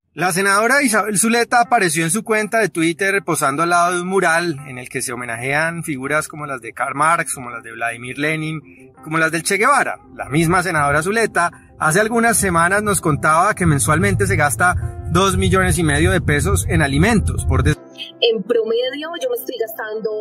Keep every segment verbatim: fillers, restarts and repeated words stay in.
La senadora Isabel Zuleta apareció en su cuenta de Twitter posando al lado de un mural en el que se homenajean figuras como las de Karl Marx, como las de Vladimir Lenin, como las del Che Guevara. La misma senadora Zuleta hace algunas semanas nos contaba que mensualmente se gasta dos millones y medio de pesos en alimentos. Por des- en promedio yo me estoy gastando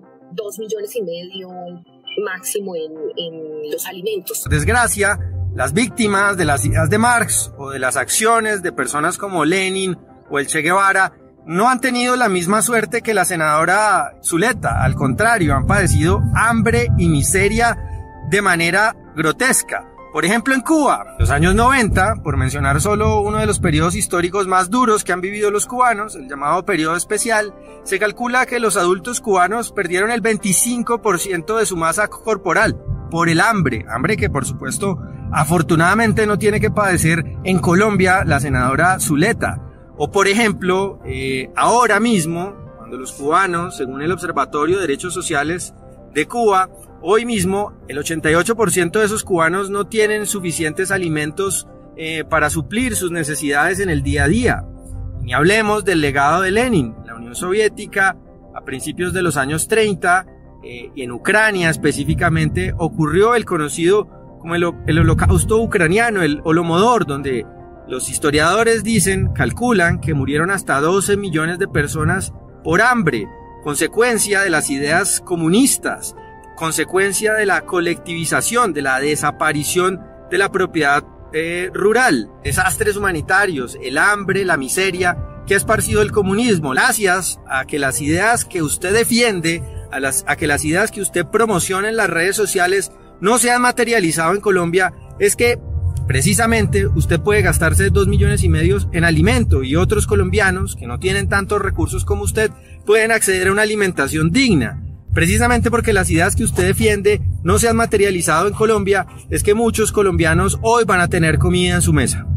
dos millones y medio máximo en, en los alimentos. Por desgracia, las víctimas de las ideas de Marx o de las acciones de personas como Lenin o el Che Guevara no han tenido la misma suerte que la senadora Zuleta. Al contrario, han padecido hambre y miseria de manera grotesca. Por ejemplo, en Cuba, los años noventa, por mencionar solo uno de los periodos históricos más duros que han vivido los cubanos, el llamado periodo especial, se calcula que los adultos cubanos perdieron el veinticinco por ciento de su masa corporal por el hambre, hambre que por supuesto afortunadamente no tiene que padecer en Colombia la senadora Zuleta. O por ejemplo, eh, ahora mismo, cuando los cubanos, según el Observatorio de Derechos Sociales de Cuba, hoy mismo el ochenta y ocho por ciento de esos cubanos no tienen suficientes alimentos eh, para suplir sus necesidades en el día a día. Ni hablemos del legado de Lenin. La Unión Soviética, a principios de los años treinta, eh, y en Ucrania específicamente, ocurrió el conocido como el, el holocausto ucraniano, el Holodomor, donde los historiadores dicen, calculan que murieron hasta doce millones de personas por hambre, consecuencia de las ideas comunistas, consecuencia de la colectivización, de la desaparición de la propiedad eh, rural, desastres humanitarios, el hambre, la miseria que ha esparcido el comunismo, gracias a que las ideas que usted defiende, a, las, a que las ideas que usted promociona en las redes sociales no se han materializado en Colombia, es que precisamente usted puede gastarse dos millones y medio en alimento y otros colombianos que no tienen tantos recursos como usted pueden acceder a una alimentación digna. Precisamente porque las ideas que usted defiende no se han materializado en Colombia, es que muchos colombianos hoy van a tener comida en su mesa.